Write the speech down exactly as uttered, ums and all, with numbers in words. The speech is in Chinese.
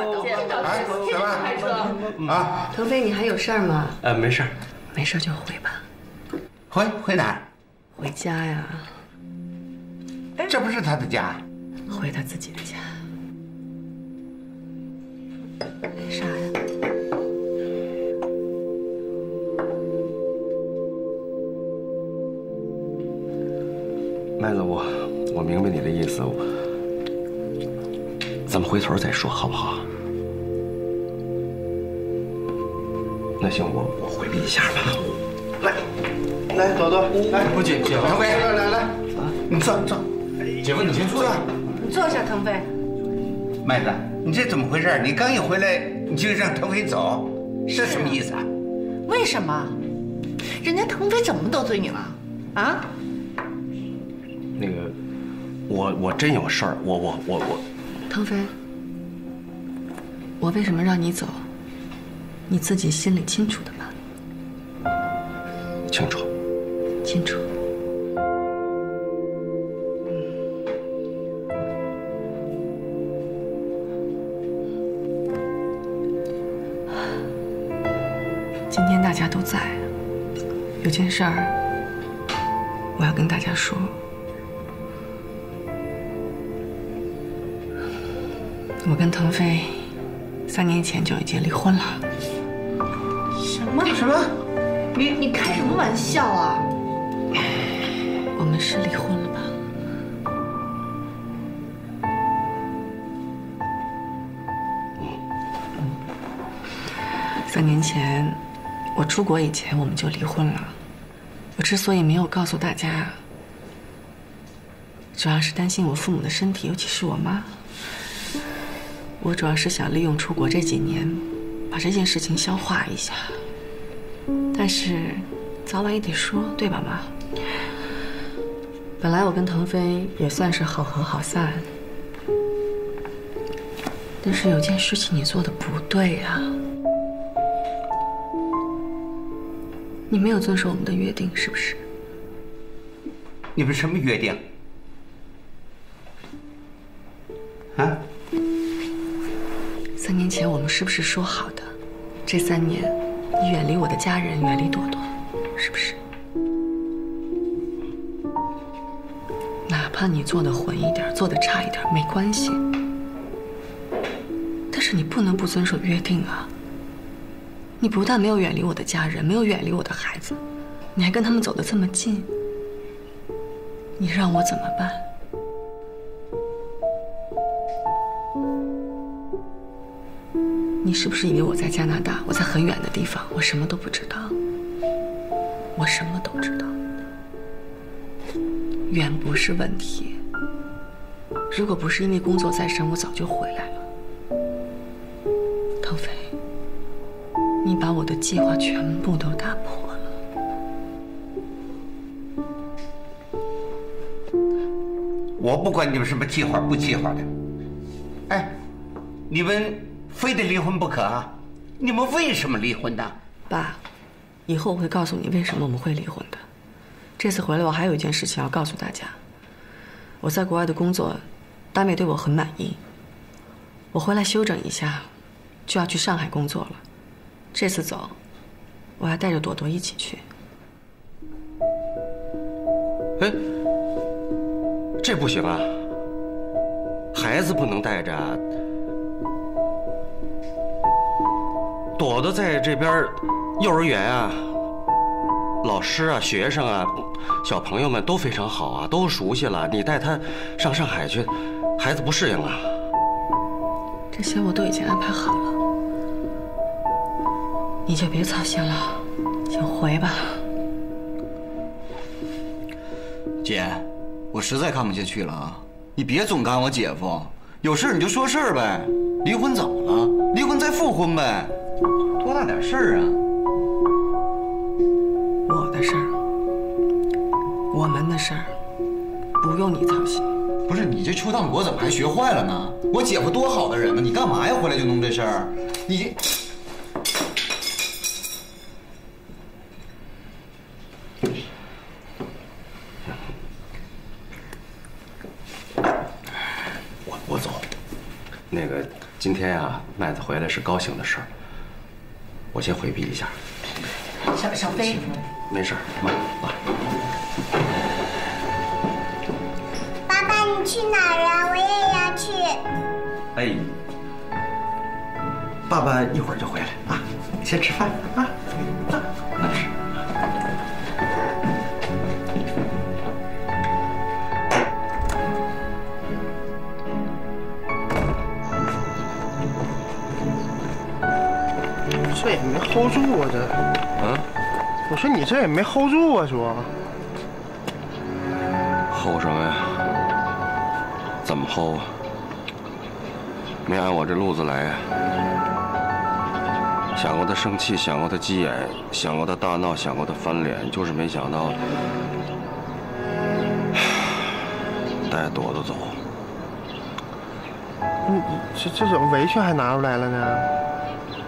哎，怎么？开车啊？ 腾飞，你还有事儿吗？ 呃，没事儿， 没事就回吧。 回回哪儿？ 回家呀。 这不是他的家。 回他自己的家。没啥呀。 麦子，我我明白你的意思，我咱们回头再说，好不好？那行，我我回避一下吧。来，来，朵朵，来， 不姐姐夫， 腾飞，来来来，啊，你坐坐。 姐夫，你先坐。 你坐下，腾飞。 麦子，你这怎么回事？你刚一回来你就让腾飞走，这什么意思啊？ 为什么？人家腾飞怎么得罪你了？啊？ 那个，我我真有事儿，我我我我， 腾飞，我为什么让你走，你自己心里清楚的吧？ 清楚， 清楚。今天大家都在，有件事儿我要跟大家说。 我跟腾飞三年前就已经离婚了。 什么什么？你你开什么玩笑啊？ 我们是离婚了吧？三年前我出国以前我们就离婚了。我之所以没有告诉大家，主要是担心我父母的身体，尤其是我妈。 我主要是想利用出国这几年，把这件事情消化一下。但是，早晚也得说，对吧，妈？本来我跟腾飞也算是好合好散，但是有件事情你做的不对呀，你没有遵守我们的约定，是不是？ 你们什么约定？啊？ 三年前我们是不是说好的？这三年，你远离我的家人，远离朵朵，是不是？哪怕你做的混一点，做的差一点，没关系。但是你不能不遵守约定啊！你不但没有远离我的家人，没有远离我的孩子，你还跟他们走得这么近，你让我怎么办？ 你是不是以为我在加拿大，我在很远的地方，我什么都不知道？我什么都知道，远不是问题。如果不是因为工作在身，我早就回来了。腾飞，你把我的计划全部都打破了。 我不管你们什么计划不计划的。哎，你们。 非得离婚不可啊！你们为什么离婚呢？ 爸，以后我会告诉你为什么我们会离婚的。这次回来，我还有一件事情要告诉大家。我在国外的工作，单位对我很满意。我回来休整一下，就要去上海工作了。这次走，我还带着朵朵一起去。 哎，这不行啊！孩子不能带着。 朵朵在这边，幼儿园啊，老师啊、学生啊、小朋友们都非常好啊，都熟悉了。你带他上上海去，孩子不适应啊。 这些我都已经安排好了，你就别操心了，先回吧。 姐，我实在看不下去了啊！你别总干我姐夫，有事你就说事儿呗。离婚怎么了？离婚再复婚呗。 多大点事儿啊！ 我的事儿，我们的事儿，不用你操心。 不是你这邱大国怎么还学坏了呢？我姐夫多好的人呢，你干嘛呀？回来就弄这事儿？你我我走。那个今天。 天呀，麦子回来是高兴的事儿，我先回避一下。 小小飞， 没事，妈妈。 爸爸，你去哪儿啊？我也要去。 哎，爸爸一会儿就回来啊，先吃饭啊。啊，那是。 这也没 hold 住啊，这。 嗯。 我说你这也没 hold 住啊，说。 hold 什么呀？怎么 hold 啊？没按我这路子来呀。想过他生气，想过他急眼，想过他大闹，想过他翻脸，就是没想到带朵朵走。 你这这怎么围裙还拿出来了呢？